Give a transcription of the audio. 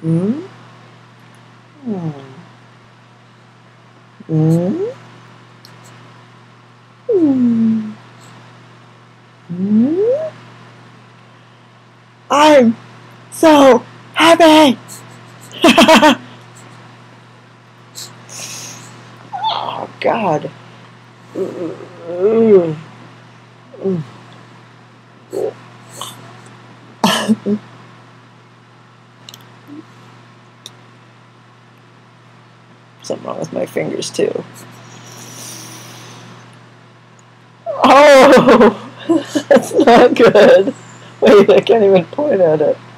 Mm? Mm. Mm? Mm. Mm? I'm so happy! Oh, God. Mm. Mm. Something wrong with my fingers, too. Oh! That's not good. Wait, I can't even point at it.